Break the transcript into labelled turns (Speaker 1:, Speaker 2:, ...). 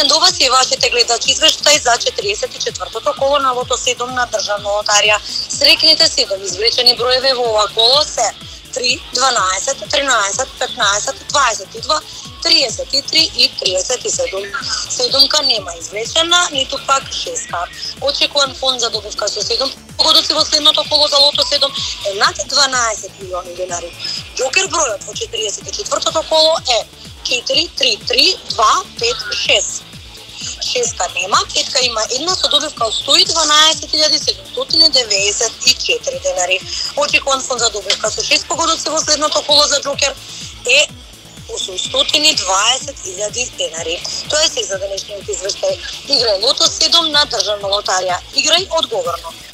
Speaker 1: Освен ова се и вашите гледачи извештаи за 44-тото коло на лото 7 на државна лотарија. Срекните 7 извлечени броеви во ова коло се 3, 12, 13, 15, 22, 33 и 37. Седумка нема извлечена, ниту пак шеска. Очекуван фонд за добивка со 7 погодоци во следното коло за лото 7 е над 12 милиони денари. Џокер бројот во 44-тото коло е 4, 3, 3, 2, 5, 6. Шеска нема, петка има една со добивка од 112.794 денари. Очекуван фонд за добивка со 6 погодоци во следното коло за џокер е 820.000 денари. Тоа е се за денешниот извештај. Играј лото 7 на државна лотарија. Играј одговорно.